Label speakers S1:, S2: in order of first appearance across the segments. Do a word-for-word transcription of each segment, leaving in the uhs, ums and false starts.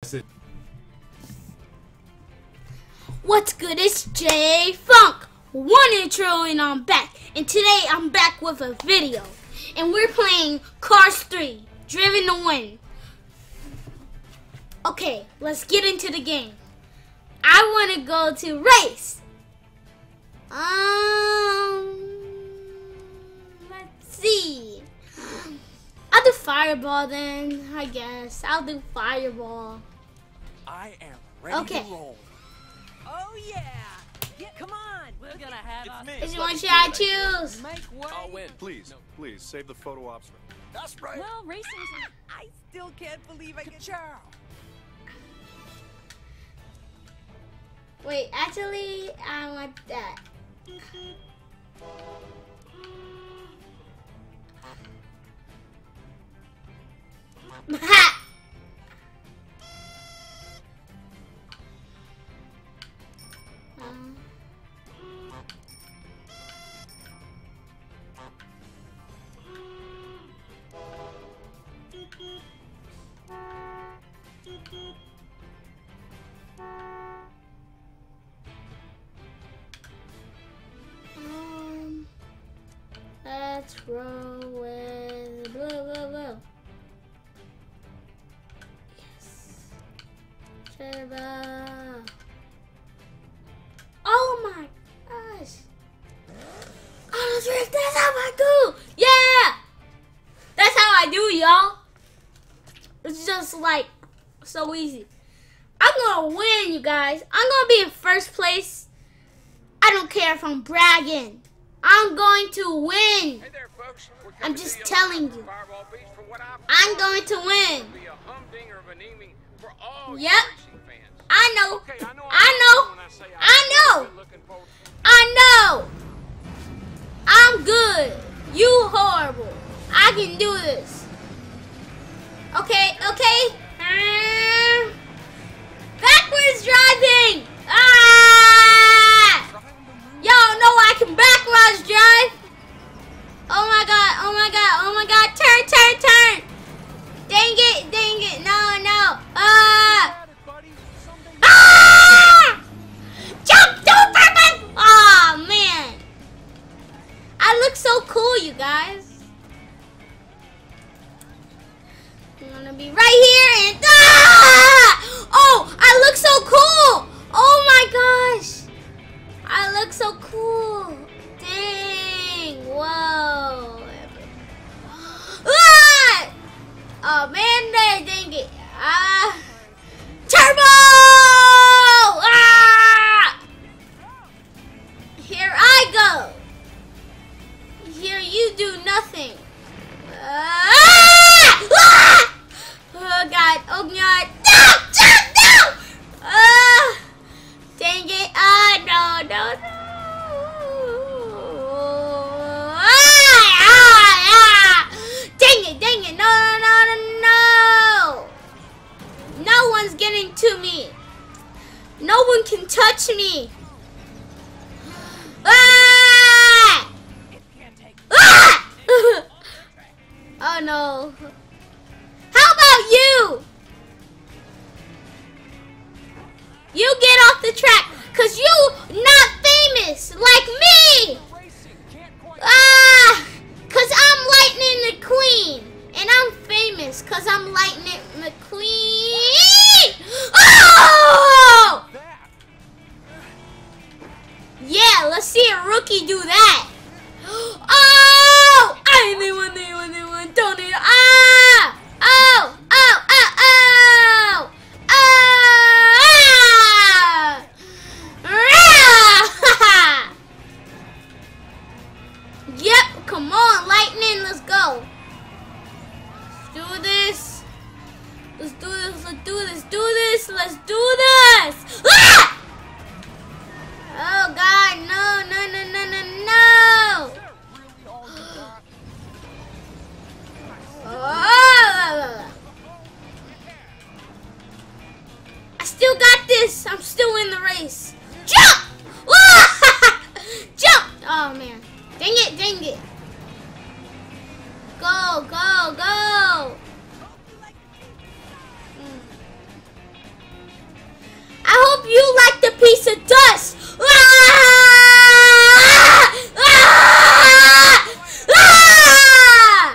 S1: What's good? It's J Funk, one intro, and I'm back. And today I'm back with a video, and we're playing Cars three, Driven to Win. Okay, let's get into the game. I want to go to race. Um, let's see. I'll do Fireball then. I guess I'll do Fireball.
S2: I am ready
S1: Okay.
S2: to roll.
S3: Oh yeah! Yeah, come on! We're gonna have
S2: It's
S3: us.
S2: me.
S1: Which one should I choose?
S3: Make way.
S2: I'll win.
S4: Please, please, save the photo ops.
S2: That's right.
S3: Well, racing's. I still can't believe I get.
S2: Ciao.
S1: Wait, actually, I want that. Ha! Um. Um, let's roll with blue, blue, blue. Yes. Turbo. Oh my gosh. Oh, that's, that's how I do. Yeah. That's how I do, y'all. It's just like so easy. I'm gonna win, you guys. I'm gonna be in first place. I don't care if I'm bragging. I'm going to win.
S5: Hey there, folks. We're
S1: I'm
S5: coming
S1: just
S5: to you
S1: telling
S5: live from
S1: you.
S5: Fireball Beach for what I
S1: I'm
S5: promise
S1: going to win.
S5: will be a humdinger of an evening for all
S1: Yep.
S5: you racing fans.
S1: I know.
S5: Okay, I know.
S1: I
S5: I'm
S1: know.
S5: when I say
S1: I know.
S5: Been looking forward.
S1: I know. I'm good. You horrible. I can do this. Okay, okay. Uh, backwards driving. Ah! Y'all know I can backwards drive. Oh my god, oh my god, oh my god. Turn, turn, turn. Dang it, dang it. No, no. Ah! Ah! Jump, don't purpose. Oh man. I look so cool, you guys. I'm gonna be right here and ah! Oh, I look so cool. Oh my gosh. I look so cool. Dang. Whoa. Ah! Oh man, dang dang it. Ah. Turbo! Ah! Here I go. Here you do nothing. Ah! Ah! Oh god, oh god. No! Jump! No! Ah! Dang it. Ah, no, no, no. Ah! Ah! Ah! Dang it, dang it. No, no, no, no, no. No one's getting to me. No one can touch me. Ah! Ah! Oh no. How about you? You get off the track, cause you not famous like me. Ah, cause I'm Lightning McQueen, and I'm famous cause I'm Lightning McQueen. Oh! Yeah, let's see a rookie do that. Oh! I need one, need one, need one. Don't need. Ah! Oh! Oh! Oh! Oh! Ah! Yep, come on, Lightning, let's go. Let's do this. Let's do this, let's do this, do this, let's do this. Ah! Oh God, no, no, no, no, no, no. Oh. I still got this. I'm still in the race. Jump! Ah! Jump! Oh man. Dang it, dang it. Go, go, go. piece of dust. Ah! Ah! Ah!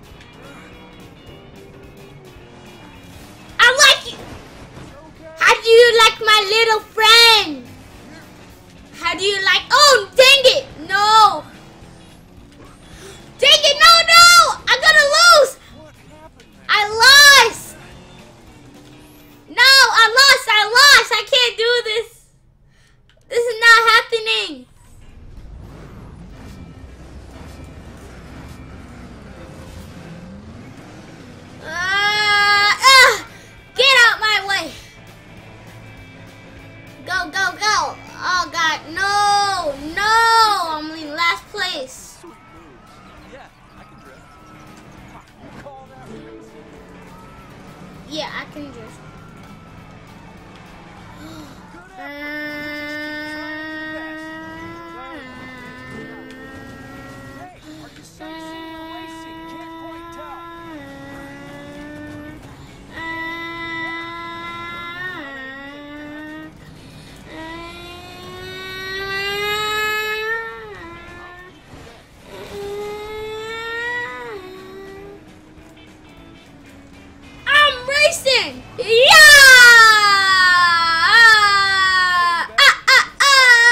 S1: I like you. How do you like my little friend? How do you like? Oh, dang it! No. Dang it! No, no! I'm gonna lose. I lost. No, I lost. I lost. I can't do this. This is not happening. Uh, uh, get out my way. Go, go, go. Oh, God. No. No. I'm in last place.
S2: Sweet moves. Yeah, I can drift. You call that racing?
S1: Yeah, I can drift. Uh,
S2: Hey, are you sensing the racing? Can't quite tell.
S1: I'm racing! Yeah! Ah, ah, ah!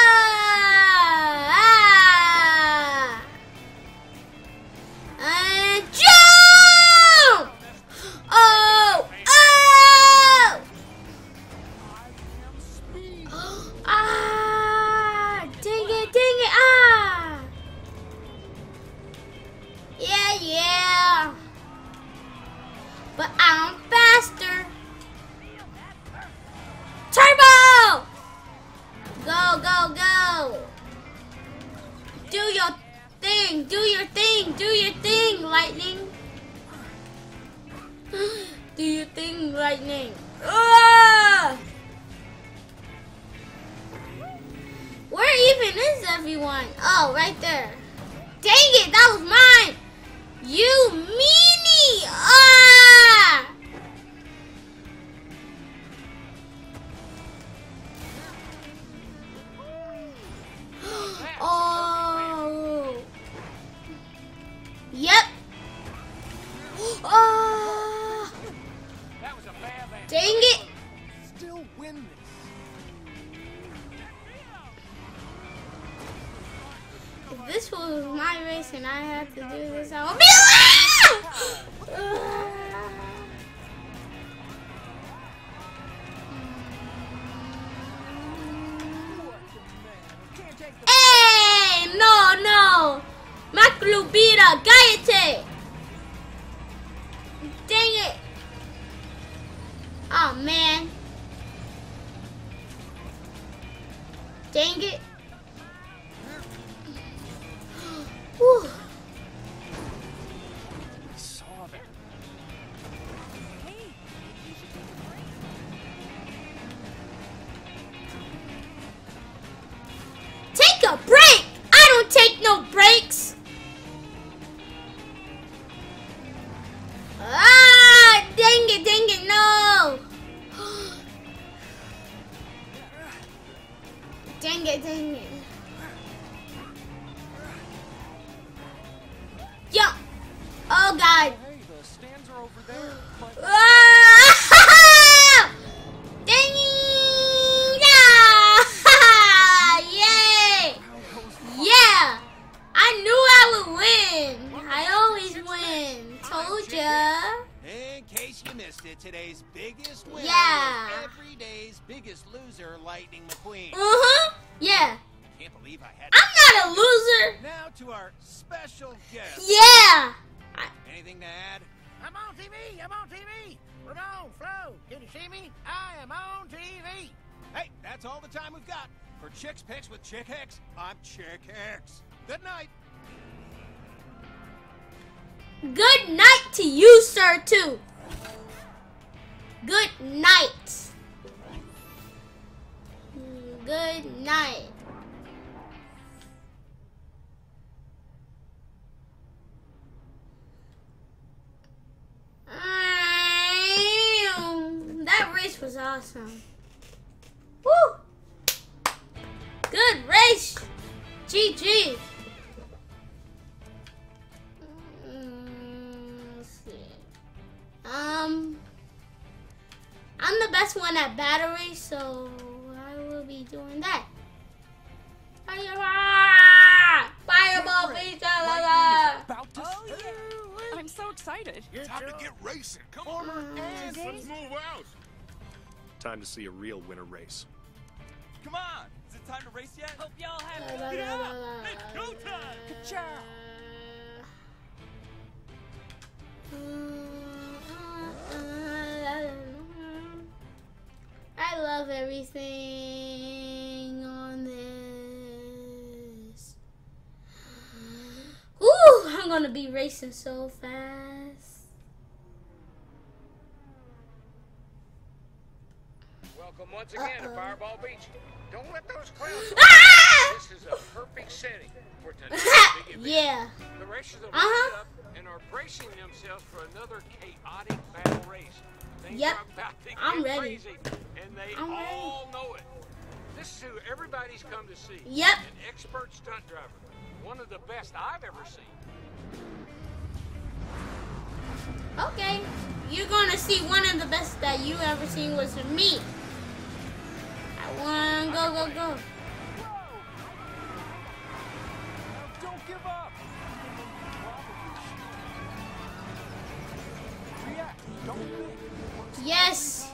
S1: And jump! Oh! Oh! Ah! Dang it, dang it, ah! Yeah, yeah! But I'm faster. Turbo! Go, go, go. Do your thing. Do your thing. Do your thing, Lightning. Do your thing, Lightning. Ah! Where even is everyone? Oh, right there. Dang it, that was mine. You meanie! Ah! Oh! Yep. Oh!
S2: That was a bad man.
S1: Dang it!
S2: Still win this.
S1: If this was my race and I had to do this, I would be Hey! No, no! Maclubira, cállate! Dang it! Oh, man. Dang it. Whew.
S2: I saw that.
S1: Take a break! I don't take no breaks! Ah! Dang it, dang it, no! Dang it, dang it. Yo! Oh, God.
S2: Hey, the stands are over there. But
S1: Ah! Dang it! Yeah! Yay! Yeah! I knew I would win. I always win. Told ya.
S6: In case you missed it, today's biggest winner
S1: Yeah.
S6: was every day's biggest loser, Lightning McQueen.
S1: Uh-huh. Yeah.
S6: Can't believe I had
S1: I'm not a loser.
S6: Now to our special guest.
S1: Yeah.
S6: Anything to add?
S7: I'm on T V! I'm on T V! Ramon, Flo, can you see me? I am on T V!
S6: Hey, that's all the time we've got. For Chicks Picks with Chick Hicks, I'm Chick Hicks. Good night.
S1: Good night to you, sir, too. Good night. Good night. That race was awesome. Woo! Good race. G G. Mm, let's see. Um, I'm the best one at battery, so I will be doing that. Fireball Beach!
S3: About to oh, yeah. I'm so excited.
S6: Time to get racing. Come on.
S4: Let's move out. Time to see a real winter race.
S2: Come on. Is it time to race yet?
S3: Hope y'all have
S1: La, la,
S3: it.
S1: la, la, la.
S2: It's go time.
S3: Good job.
S1: I love everything on this. Ooh, I'm gonna be racing so fast.
S5: Welcome once again
S1: Uh-oh.
S5: to Fireball Beach. Don't let those clowns.
S1: Ah!
S5: This is a perfect setting for tonight's big event.
S1: Yeah.
S5: The racers have
S1: Uh-huh.
S5: lined up and are bracing themselves for another chaotic battle race. Things
S1: Yep.
S5: are about to get
S1: I'm ready.
S5: crazy, and they
S1: I'm ready.
S5: all know it. This is who everybody's come to see.
S1: Yep.
S5: An expert stunt driver, one of the best I've ever seen.
S1: Okay. You're gonna see one of the best that you ever seen was me. I wanna go, go, go.
S2: Don't give up. React. Don't think.
S1: Yes.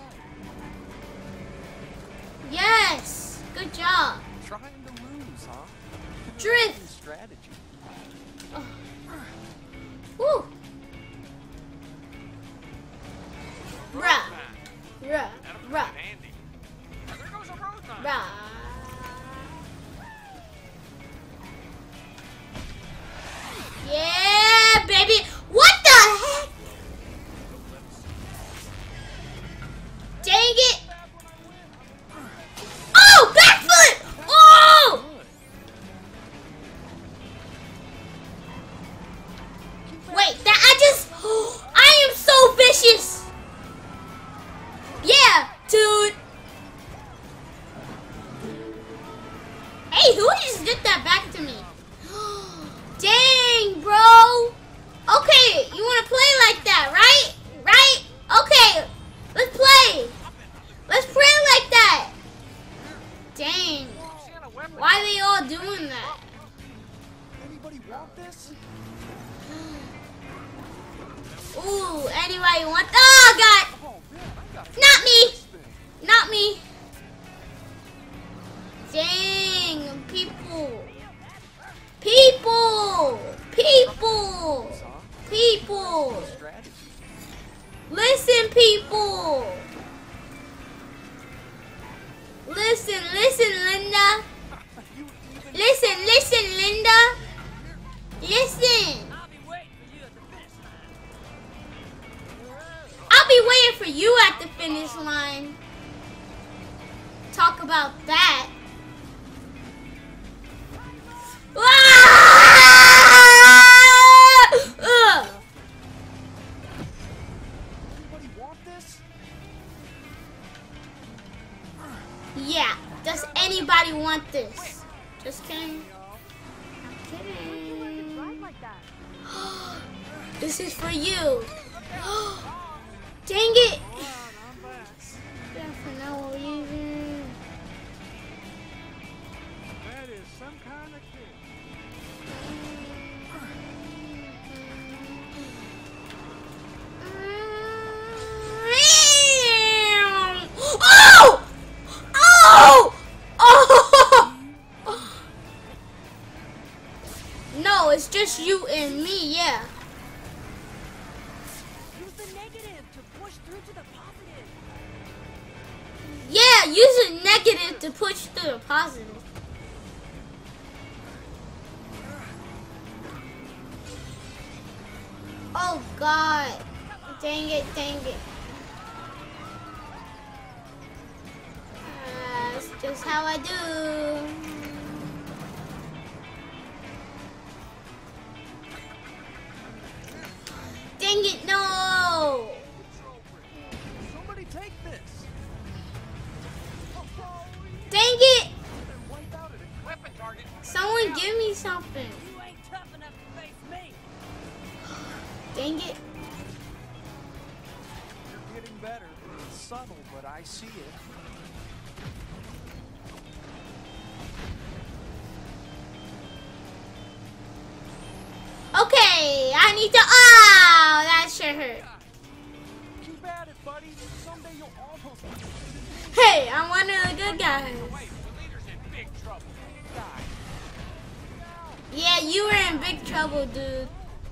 S1: Yes. Good job.
S2: Trying to lose, huh?
S1: Drift.
S2: Strategy.
S1: Oh. Woo. Bruh. Bruh. Bruh.
S5: Andy. Now there goes a road line.
S1: Bruh. Yeah, baby. What the heck? Dang it. Oh, backflip. Oh. Wait, that I just, I am so vicious. Yeah, dude. Hey, who just did that back to me? Dang, bro. Okay, you want to play like that, right? Right? Okay, let's play. Let's play like that. Dang. Why are they all doing that?
S2: Anybody want this?
S1: Ooh, anybody want? Oh, God.
S2: Oh man, I got
S1: Not me.
S2: this thing.
S1: Not me. Dang, people. People. People. People.
S2: Strategy.
S1: Listen, people. Listen, listen, Linda.
S2: You even
S1: Listen, listen, Linda. Listen.
S3: I'll be waiting for you at the finish line.
S1: I'll be waiting for you at the finish line. Talk about that. Ah! Ugh.
S2: anybody want this?
S1: Yeah, does anybody want this? Just kidding. I'm kidding. This is for you. Dang it. Yeah, for no reason.
S7: That is some kind of kid.
S1: Oh! Oh! Oh! No, it's just you and me, yeah.
S3: Use the negative to push through to the positive.
S1: Yeah, use a negative to push through the positive. Oh God. Dang it, dang it. Uh, that's just how I do. Dang it, no!
S2: Somebody take this.
S1: Dang it!
S2: Then wipe out at a
S1: to give me something.
S3: You ain't tough enough to face me.
S1: Dang it.
S2: You're getting better. It's subtle, but I see it.
S1: Okay, I need to. Oh, that sure hurt.
S2: Keep at it, buddy. Someday you'll almost
S1: Hey, I'm one of the good guys.
S5: Wait, the leader's in big trouble.
S2: die.
S1: Yeah, you were in big trouble, dude.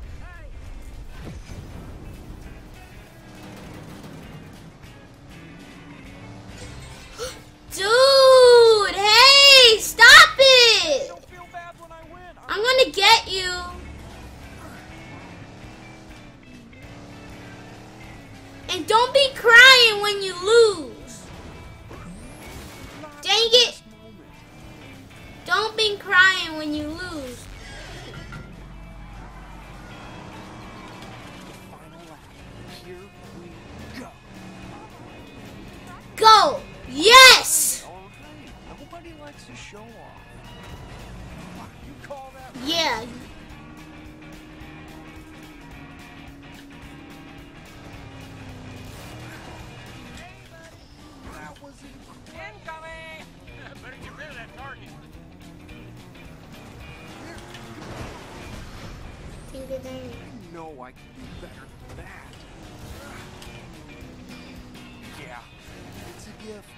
S1: Dude, hey, stop it!
S2: Don't feel bad when I win.
S1: I'm gonna get you. And don't be crying when you lose. Dang it. Don't be crying when you lose.
S2: Final lap. Here we go.
S1: Go. Yes.
S2: All right. Nobody likes to show off. You call that?
S1: Yeah.
S2: That was incredible.
S5: Incoming! Better get rid of that target.
S1: Think of that.
S2: You know I can do better than that. Yeah, it's a gift.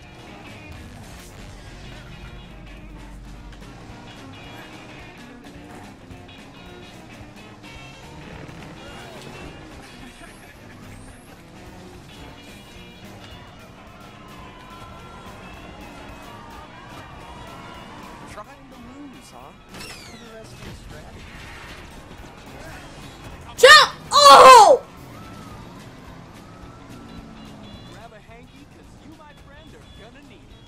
S2: Trying to lose, huh? Interesting strategy.
S1: Jump. Oh.
S2: Grab a hanky, cause you, my friend, are gonna need it.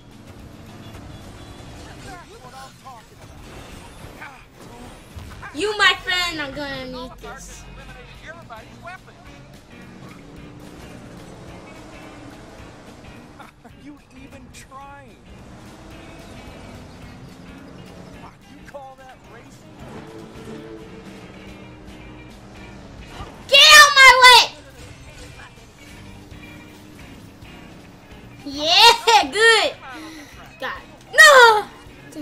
S2: That's what I'm talking about.
S1: You, my friend, are gonna need
S5: Target
S1: this.
S5: eliminated everybody's weapons.
S2: Are you even trying? What, you call that racing?
S1: Get out my way. Yeah, good. God. No.
S2: Now,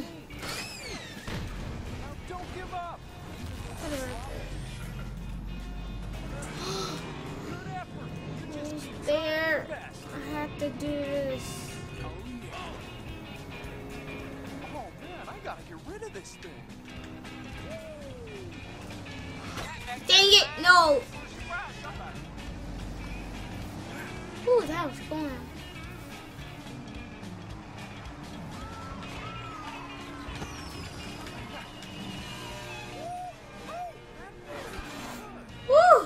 S2: don't give up. Good effort. You just keep
S1: There.
S2: your best.
S1: I have to do this.
S2: Oh, yeah. Oh, man, I gotta get rid of this thing.
S1: Dang it, no. Ooh, that was fun. Woo!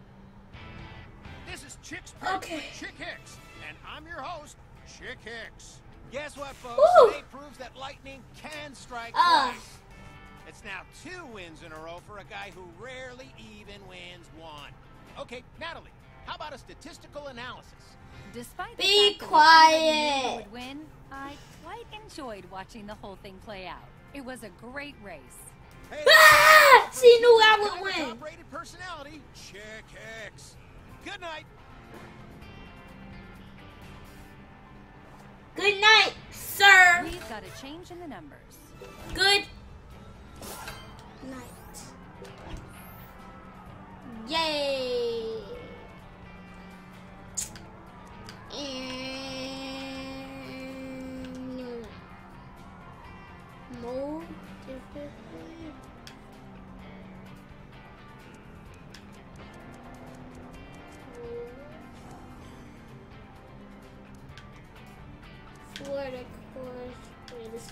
S6: This is Chicks Picks
S1: Okay.
S6: with Chick Hicks, and I'm your host, Chick Hicks. Guess what, folks?
S1: Woo!
S6: Today proves that lightning can strike
S1: Ah.
S6: twice. It's now two wins in a row for a guy who rarely even wins one. Okay, Natalie, how about a statistical analysis?
S8: Despite the
S1: Be
S8: fact that we thought that
S1: quiet.
S8: Nemo would win, I quite enjoyed watching the whole thing play out. It was a great race.
S6: Hey,
S1: Ah! She knew I would win.
S6: Top-rated personality, Chick Hicks. Good night.
S1: Good night, sir.
S8: We've got a change in the numbers.
S1: Good night. Yay. And more different. For the course, wait a second.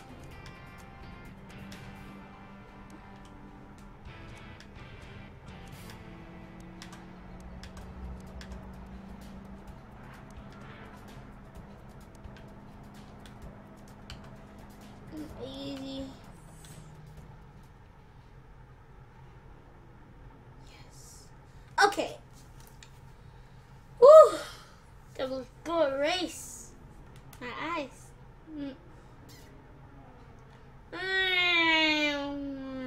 S1: Easy. Yes. Okay. Woo! That was a good race. My eyes. Mm. Mm.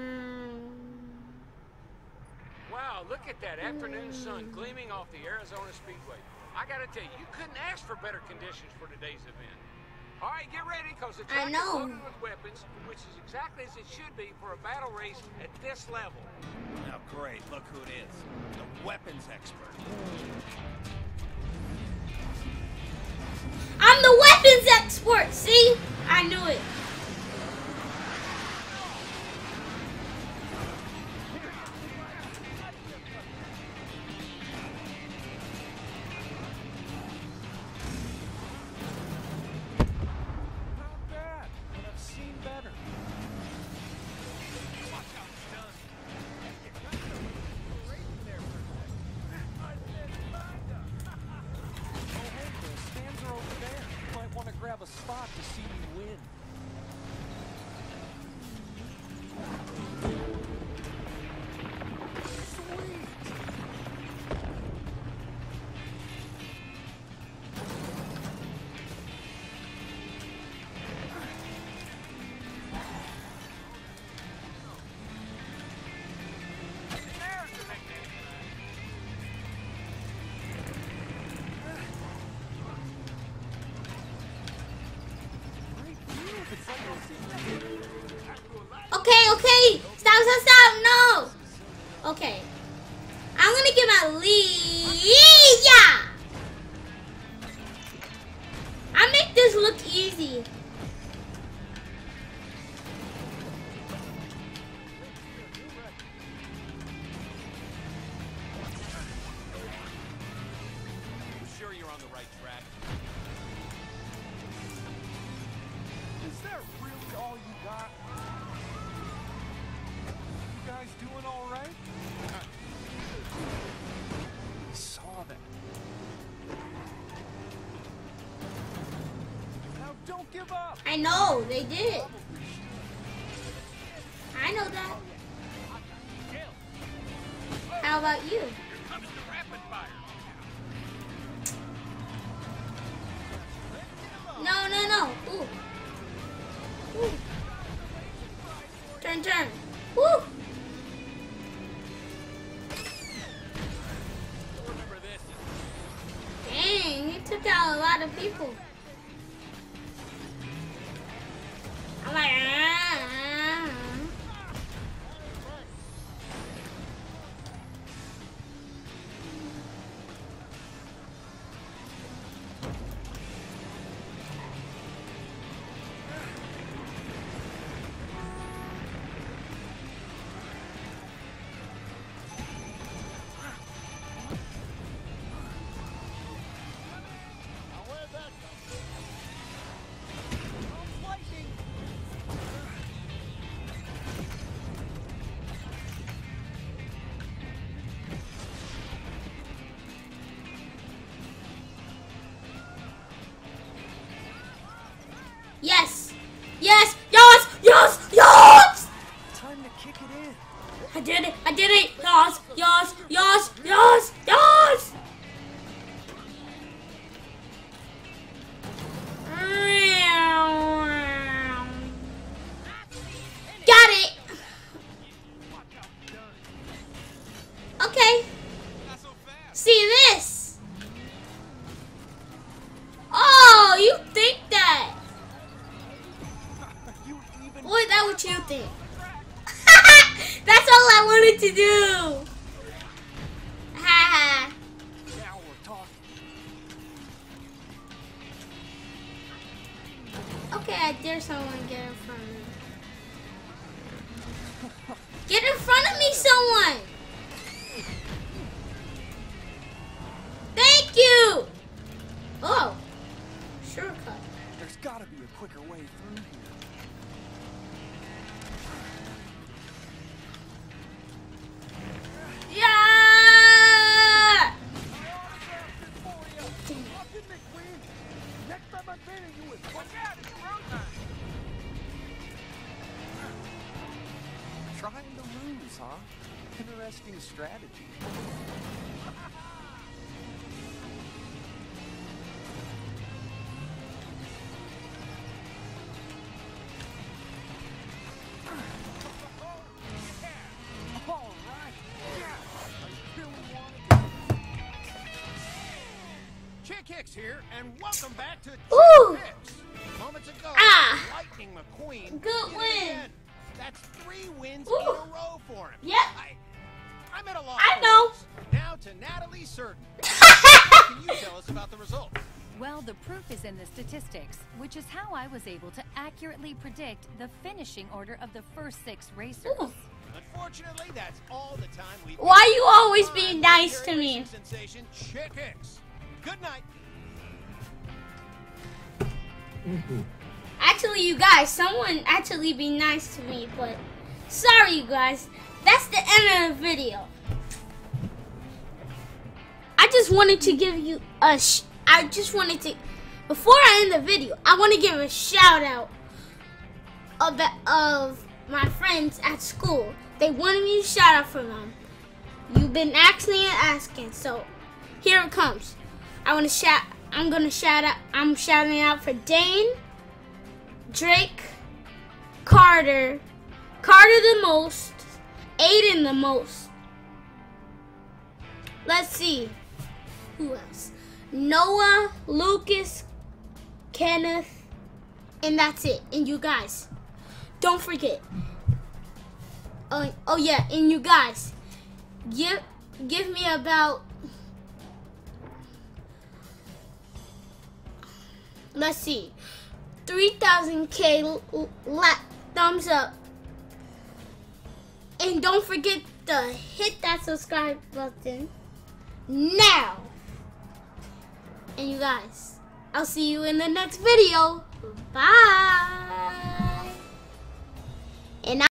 S5: that afternoon sun gleaming off the Arizona Speedway. I gotta tell you, you couldn't ask for better conditions for today's event. All right, get ready, because the track
S1: I
S5: is
S1: know.
S5: loaded with weapons, which is exactly as it should be for a battle race at this level.
S6: Now, great. Look who it is. The weapons expert.
S1: I'm the weapons expert. See, I knew it.
S2: Not bad, but I've seen better. Watch out, son. You got the race there for a second. I said, Manda. Oh, hey, the stands are over there. You might want to grab a spot to see me win.
S1: Okay, okay. Stop, stop, stop. No. Okay. I'm gonna get my lead. Yeah. I make this look easy.
S6: You sure you're on the right track?
S2: Is that really all you got? You guys doing all right? I saw that. Now don't give up.
S1: I know they did. I know that. How about you?
S5: Here comes the rapid fire.
S1: No, no, no. Ooh. Ooh. Turn, turn. Woo.
S6: Remember this.
S1: Dang, he took out a lot of people. I'm like, ah, ah. Yes! Yes! Yes! Yes! Yes!
S2: Time to kick it in.
S1: I did it! I did it! Yes! Yes! Yes! Yes! Yes! Got it! Okay. See this? Oh, you think that?
S2: You even
S1: Boy, that what you think? That's all I wanted to do. Ha ha.
S2: now we're talking.
S1: Okay, I dare someone get in front of me. Get in front of me, someone. Thank you. Oh, shortcut.
S2: There's gotta be a quicker way through here.
S1: Yeah.
S2: Next time I'm training you with
S5: Watch out, it's a road sign.
S2: trying to lose, huh? Interesting strategy. All right. Yeah. I really
S6: Phoenix here, and welcome back to
S1: Ooh.
S6: Picks. Moments ago,
S1: Ah.
S6: Lightning McQueen
S1: Good
S6: did it
S1: win.
S6: again. That's three wins
S1: Ooh.
S6: in a row for him.
S1: Yep.
S6: I, I'm at a loss.
S1: I
S6: for
S1: know.
S6: words. Now to Natalie Certain. What can you tell us about the results?
S8: Well, the proof is in the statistics, which is how I was able to accurately predict the finishing order of the first six racers.
S1: Ooh.
S6: Unfortunately, that's all the time we've got.
S1: Why you always being nice to me?
S6: Sensation Chick Hicks. Good night.
S1: Actually, you guys, someone actually be nice to me, but sorry, you guys. That's the end of the video. I just wanted to give you a sh I just wanted to, before I end the video, I want to give a shout out of, the, of my friends at school. They wanted me to shout out for them. You've been asking and asking, so here it comes. I want to shout, I'm going to shout out, I'm shouting out for Dane, Drake, Carter, Carter the most, Aiden the most. Let's see. Who else? Noah, Lucas, Kenneth, and that's it. And you guys, don't forget. Oh, oh yeah, and you guys, give give me about, let's see, three thousand K thumbs up. And don't forget to hit that subscribe button now. And you guys, I'll see you in the next video. Bye.